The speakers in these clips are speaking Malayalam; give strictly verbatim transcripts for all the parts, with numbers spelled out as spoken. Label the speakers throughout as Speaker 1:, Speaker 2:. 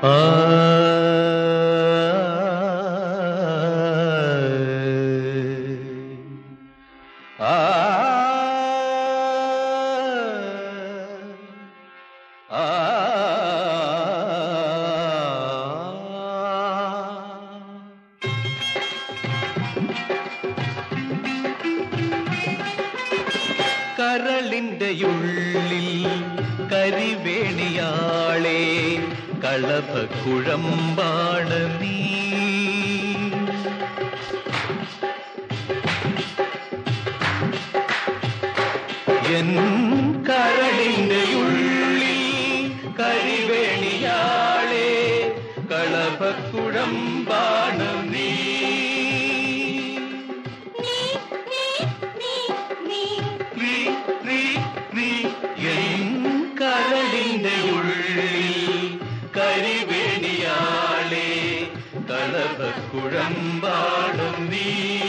Speaker 1: ആ ആ ആ കരളിൻ്റെയുള്ളിൽ കരിവേണിയാളെ കളഭക്കുഴമ്പാണ് നീ. എൻ കരളിൻ്റെയുള്ളിൽ കരിവേണിയാളെ കളഭക്കുഴമ്പാണ് നീ. കരിവേണിയാളെ കളഭക്കുഴമ്പാടും നീ.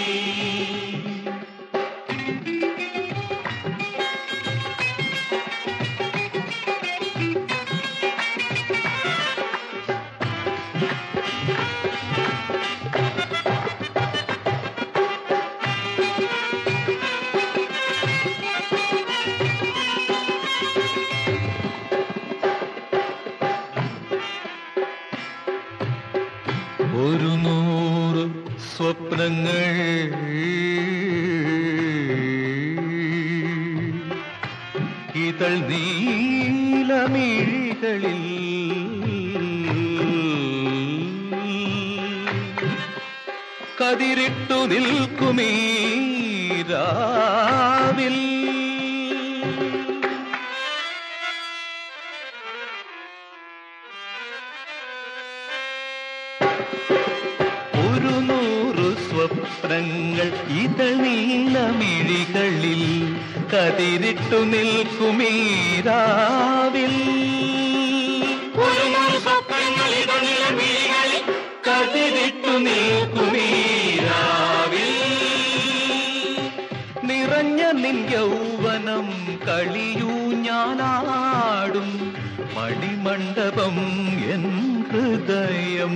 Speaker 1: ഒരു നൂറ് സ്വപ്നങ്ങൾ ഇതൾ നീലമിഴികളിൽ കതിരിട്ടു നിൽക്കുമീ രാവിൽ. ഒരു നൂറു സ്വപ്നങ്ങൾ ഇതൾ നീലമിഴികളിൽ കതിരിട്ടു നിൽക്കുമീ രാവിൽ. ഒരു നൂറ് സ്വപ്നങ്ങൾ ഇതൾ നീലമിഴികളിൽ കതിരിട്ടു നിൽക്കുമീ രാവിൽ. നിറഞ്ഞ നിൻ യൗവനം കളിയൂഞ്ഞാലാടും മണിമണ്ഡപം എൻ ഹൃദയം.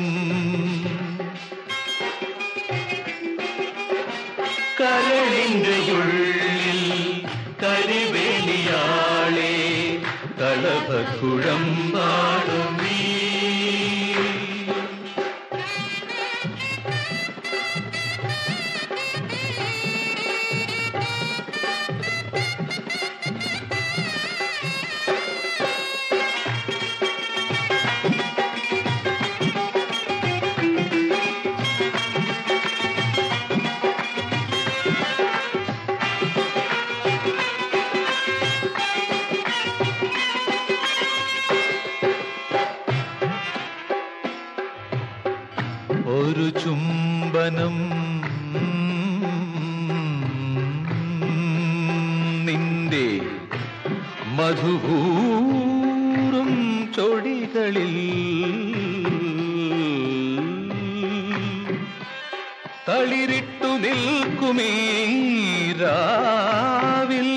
Speaker 1: കരളിൻ്റെയുള്ളിൽ കരിവേണിയാളെ കളഭക്കുഴമ്പാടും നീ. ഒരു ചുംബനം നിന്റെ മധുപൂറും ചൊടികളിൽ തളിരിട്ടു നിൽക്കുമീ രാവിൽ.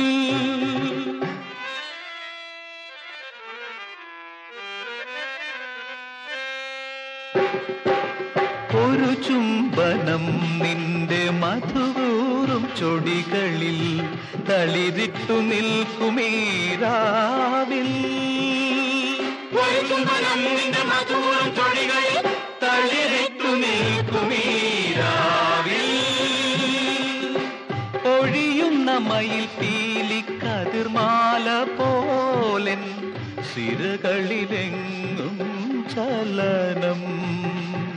Speaker 1: ഒരു ചുംബനം നിന്റെ മധുപൂറും ചൊടികളിൽ തളിരിട്ടു നിൽക്കുമീ രാവിൽ. ഒരു ചുംബനം നിന്റെ മധുപൂറും ചൊടികളിൽ തളിരിട്ടു നിൽക്കുമീ രാവിൽ. ഒഴിയുന്ന മയിൽ പീലിക്കതിർമാല പോലൻ സിരകളിലെങ്ങും ചലനം.